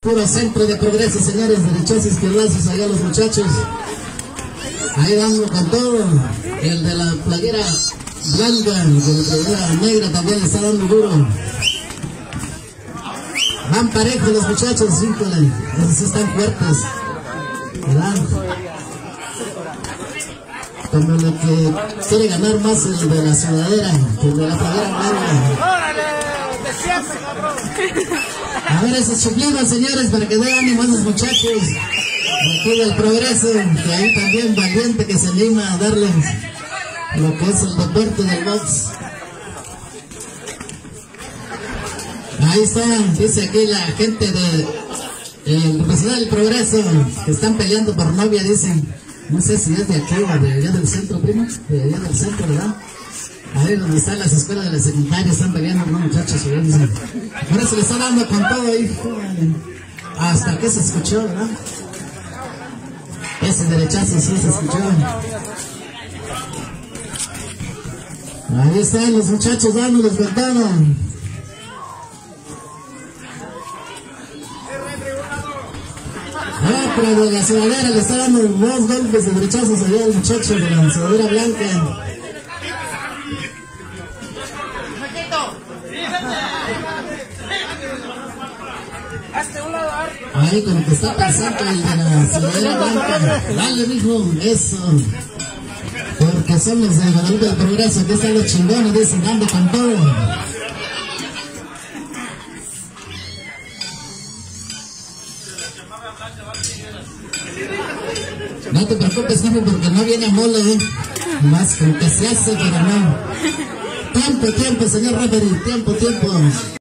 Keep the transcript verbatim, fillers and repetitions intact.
Puro centro de progreso, señores, derechos izquierdazos, allá los muchachos. Ahí dando con todo. El de la playera blanca, el de la playera negra también le está dando duro. Van parejos los muchachos, híjole, esos sí están fuertes, ¿verdad? Como lo que quiere ganar más el de la sudadera que el de la playera blanca. A ver esos chiflidos, señores, para que den ánimo a esos muchachos de aquí del progreso, que hay también valiente que se anima a darles lo que es el deporte del box. Ahí está, dice aquí la gente de el representante del progreso que están peleando por novia, dicen. No sé si es de aquí o de allá del centro, primo, de allá del centro, ¿verdad? Ahí donde están las escuelas de la secundaria, están peleando unos muchachos, dicen. Ahora se le está dando con todo ahí. Hasta que se escuchó, ¿verdad? Ese derechazo sí se escuchó. Ahí están los muchachos dándolos con todo. Ah, pero de la sudadera le está dando dos golpes de derechazos allá al muchacho de la sudadera blanca. Ahí con lo que está pasando el de la sudadera blanca. Dale, mijo, eso. Porque son los de Guadalupe del Progreso, que están los chingones, dicen, dando con todo. No te preocupes, hijo, porque no viene mole, ¿eh? Más con que se hace, pero no. Tiempo, tiempo, señor referee, tiempo, tiempo.